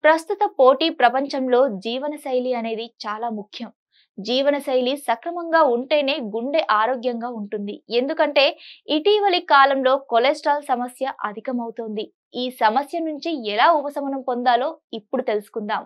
ప్రస్తుత పోటీ ప్రపంచంలో జీవనశైలి అనేది చాలా ముఖ్యం. జీవనశైలి సక్రమంగా ఉంటేనే గుండె ఆరోగ్యంగా ఉంటుంది. ఎందుకంటే ఇటీవలి కాలంలో కొలెస్ట్రాల్ సమస్య అధికమవుతోంది. ఈ సమస్య నుంచి ఎలా ఉపశమనం పొందాలో ఇప్పుడు తెలుసుకుందాం.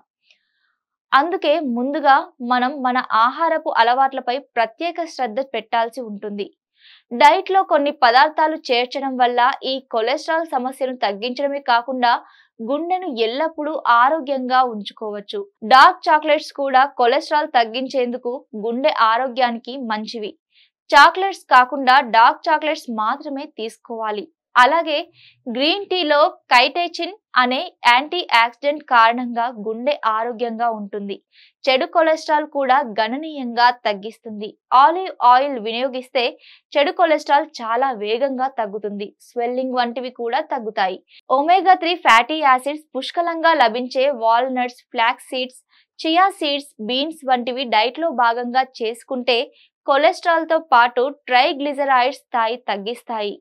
అందుకే ముందుగా మనం మన ఆహారపు అలవాట్లపై ప్రత్యేక శ్రద్ధ పెట్టాల్సి ఉంటుంది. డైట్ లో కొన్ని పదార్థాలు చేర్చడం వల్ల ఈ కొలెస్ట్రాల్ సమస్యను తగ్గించడమే కాకుండా గుండెను ఎల్లప్పుడూ ఆరోగ్యంగా ఉంచుకోవచ్చు. డార్క్ చాక్లెట్స్ కూడా కొలెస్ట్రాల్ తగ్గించేందుకు గుండె ఆరోగ్యానికి మంచివి. చాక్లెట్స్ కాకుండా డార్క్ చాక్లెట్స్ మాత్రమే తీసుకోవాలి. అలాగే గ్రీన్ టీలో కైటేచిన్ అనే యాంటీ ఆక్సిడెంట్ కారణంగా గుండె ఆరోగ్యంగా ఉంటుంది. చెడు కొలెస్ట్రాల్ కూడా గణనీయంగా తగ్గిస్తుంది. ఆలివ్ ఆయిల్ వినియోగిస్తే చెడు కొలెస్ట్రాల్ చాలా వేగంగా తగ్గుతుంది. స్వెల్లింగ్ వంటివి కూడా తగ్గుతాయి. ఒమేగా 3 ఫ్యాటీ యాసిడ్స్ పుష్కలంగా లభించే walnuts, flax seeds, chia seeds, beans వంటివి డైట్ లో భాగంగా చేసుకుంటే కొలెస్ట్రాల్ తో పాటు ట్రైగ్లిజరాయిడ్స్ స్థాయి తగ్గిస్తాయి.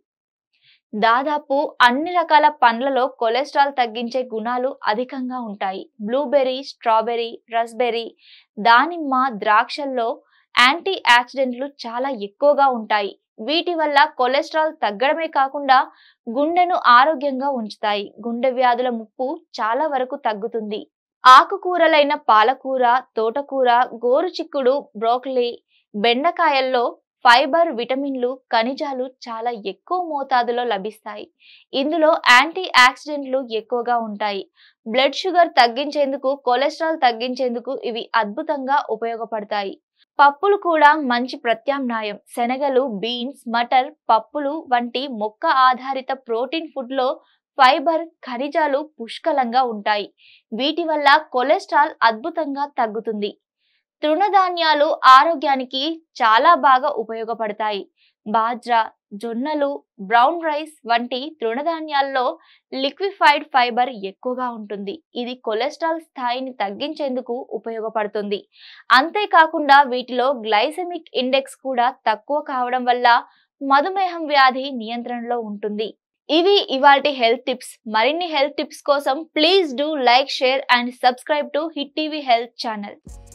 దాదాపు అన్ని రకాల పండ్లలో కొలెస్ట్రాల్ తగ్గించే గుణాలు అధికంగా ఉంటాయి. బ్లూబెర్రీ, స్ట్రాబెర్రీ, రస్బెర్రీ, దానిమ్మ, ద్రాక్షల్లో యాంటీ ఆక్సిడెంట్లు చాలా ఎక్కువగా ఉంటాయి. వీటి వల్ల కొలెస్ట్రాల్ తగ్గడమే కాకుండా గుండెను ఆరోగ్యంగా ఉంచుతాయి. గుండె వ్యాధుల ముప్పు చాలా వరకు తగ్గుతుంది. ఆకుకూరలైన పాలకూర, తోటకూర, గోరుచిక్కుడు, బ్రోకలీ, బెండకాయల్లో ఫైబర్, విటమిన్లు, ఖనిజాలు చాలా ఎక్కువ మోతాదులో లభిస్తాయి. ఇందులో యాంటీ ఆక్సిడెంట్లు ఎక్కువగా ఉంటాయి. బ్లడ్ షుగర్ తగ్గించేందుకు, కొలెస్ట్రాల్ తగ్గించేందుకు ఇవి అద్భుతంగా ఉపయోగపడతాయి. పప్పులు కూడా మంచి ప్రత్యామ్నాయం. శనగలు, బీన్స్, మటర్, పప్పులు వంటి మొక్క ఆధారిత ప్రోటీన్ ఫుడ్ లో ఫైబర్, ఖనిజాలు పుష్కలంగా ఉంటాయి. వీటి వల్ల కొలెస్ట్రాల్ అద్భుతంగా తగ్గుతుంది. తృణధాన్యాలు ఆరోగ్యానికి చాలా బాగా ఉపయోగపడతాయి. బాజ్రా, జొన్నలు, బ్రౌన్ రైస్ వంటి తృణధాన్యాల్లో లిక్విఫైడ్ ఫైబర్ ఎక్కువగా ఉంటుంది. ఇది కొలెస్ట్రాల్ స్థాయిని తగ్గించేందుకు ఉపయోగపడుతుంది. అంతేకాకుండా వీటిలో గ్లైసెమిక్ ఇండెక్స్ కూడా తక్కువ కావడం వల్ల మధుమేహం వ్యాధి నియంత్రణలో ఉంటుంది. ఇవి ఇవాల్టి హెల్త్ టిప్స్. మరిన్ని హెల్త్ టిప్స్ కోసం please do like, share and subscribe to hit TV health channel.